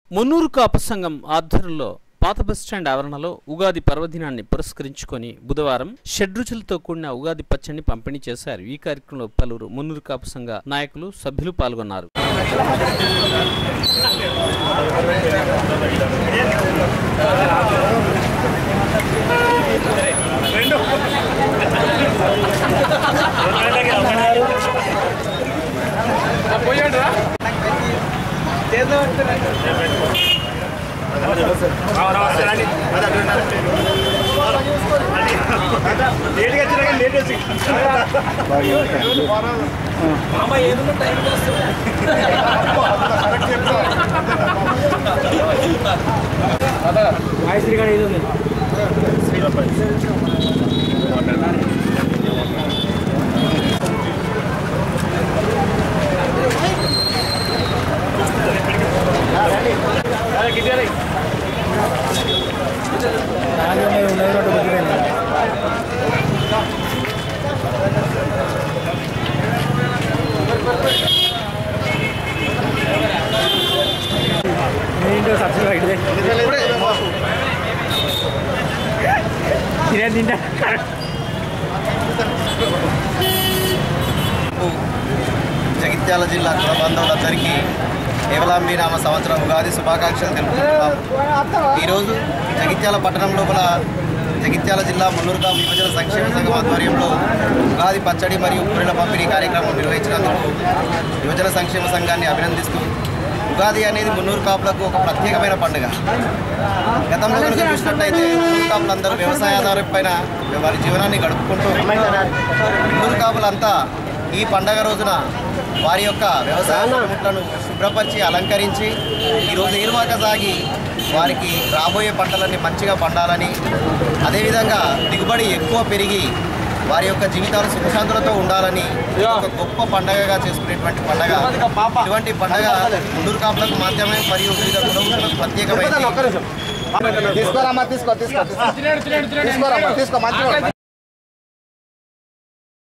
మున్నూరు కాపు సంఘం ఆధ్వర్యంలో పాత బస్టాండ్ ఆవరణలో ఉగాది పర్వదినాన్ని పురస్కరించుకొని బుధవారం షడ్రుచులతో కూడిన ఉగాది పచ్చడిని పంపిణీ చేశారు. ఈ కార్యక్రమంలో పలువురు మున్నూరు కాపు సంఘ నాయకులు, సభ్యులు పాల్గొన్నారు. జగిత్యాల జిల్లా కుల బంధువులందరికీ కేవలాంబి నామ సంవత్సరం ఉగాది శుభాకాంక్షలు తెలుపుతున్నాం. ఈరోజు జగిత్యాల పట్టణం లోపల జగిత్యాల జిల్లా మున్నూరు కాపు యువజన సంక్షేమ సంఘం ఆధ్వర్యంలో ఉగాది పచ్చడి మరియు పూరెల పంపిణీ కార్యక్రమం నిర్వహించినందుకు యువజన సంక్షేమ సంఘాన్ని అభినందిస్తూ, ఉగాది అనేది మున్నూరు కాపులకు ఒక ప్రత్యేకమైన పండుగ. గతంలో కనుక చూసినట్టయితే మున్నూరు కాపులందరూ వ్యవసాయ ఆధారం పైన వారి జీవనాన్ని గడుపుకుంటూ మున్నూరు కాపులంతా ఈ పండగ రోజున వారి యొక్క వ్యవసాయ పనిముట్లను శుభ్రపరిచి అలంకరించి ఈరోజు ఏరువాక సాగి వారికి రాబోయే పంటలన్నీ మంచిగా పండాలని, అదేవిధంగా దిగుబడి ఎక్కువ పెరిగి వారి యొక్క జీవితాలు సుఖశాంతులతో ఉండాలని ఒక గొప్ప పండగగా చేసుకునేటువంటి పండగ. ఇటువంటి పండగ మున్నూరు కాపులకు మాత్రమే మరియు వివిధ కుటుంబాలకు ప్రత్యేకమైనది.